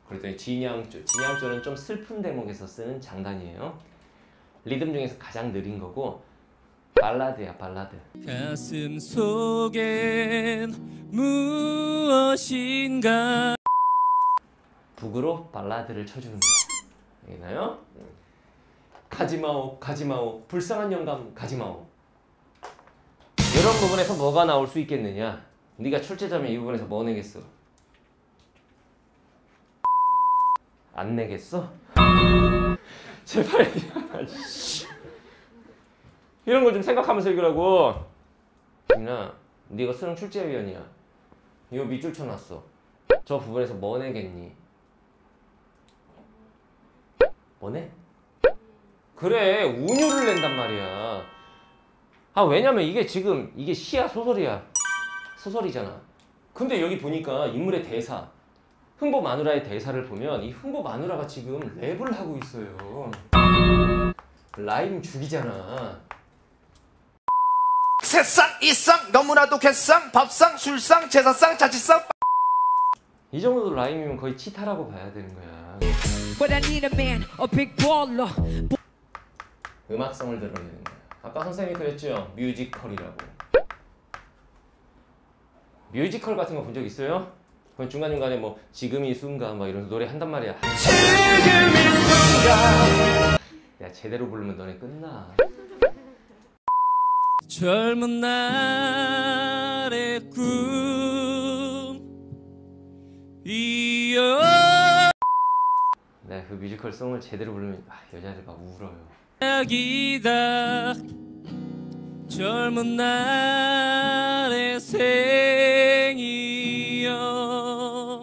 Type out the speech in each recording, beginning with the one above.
그랬더니 진양조. 진양조는 좀 슬픈 대목에서 쓰는 장단이에요. 리듬 중에서 가장 느린 거고 발라드야, 발라드. 가슴 속엔 무엇인가. 북으로 발라드를 쳐주는 거야. 알겠나요? 가지마오, 가지마오, 불쌍한 영감 가지마오. 이런 부분에서 뭐가 나올 수 있겠느냐? 네가 출제자면 이 부분에서 뭐 내겠어? 안 내겠어? 제발. 이런 걸 좀 생각하면서 읽으라고. 김나, 네가 수능 출제위원이야. 이거 밑줄 쳐놨어. 저 부분에서 뭐 내겠니? 뭐 내? 그래, 운율을 낸단 말이야. 아, 왜냐면 이게 지금 이게 시야, 소설이야. 소설이잖아. 근데 여기 보니까 인물의 대사, 흥보 마누라의 대사를 보면 이 흥보 마누라가 지금 랩을 하고 있어요. 라임 죽이잖아. 세상 이상 너무나도 갯상 밥상 술상 제사상 자취상. 이 정도 라임이면 거의 치타라고 봐야 되는 거야. But I need a man, a big baller. 음악성을 드러내는 거야. 아까 선생님이 그랬죠? 뮤지컬이라고. 뮤지컬 같은 거 본 적 있어요? 그럼 중간중간에 뭐 지금 이 순간 막 이러면서 노래 한단 말이야. 지금 이 순간. 야, 제대로 부르면 너네 끝나. 젊은 날의 꿈 이어. 네, 그 뮤지컬 송을 제대로 부르면 여자들 막 울어요. 이야기다 젊은 날의 생이여.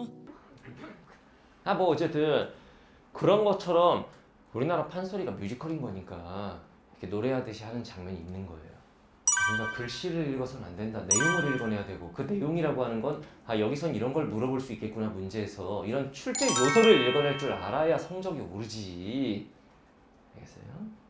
뭐 어쨌든 그런 것처럼 우리나라 판소리가 뮤지컬인 거니까 이렇게 노래하듯이 하는 장면이 있는 거예요. 뭔가 글씨를 읽어서는 안 된다. 내용을 읽어내야 되고, 그 내용이라고 하는 건 여기선 이런 걸 물어볼 수 있겠구나 문제에서 이런 출제 요소를 읽어낼 줄 알아야 성적이 오르지. 알겠어요?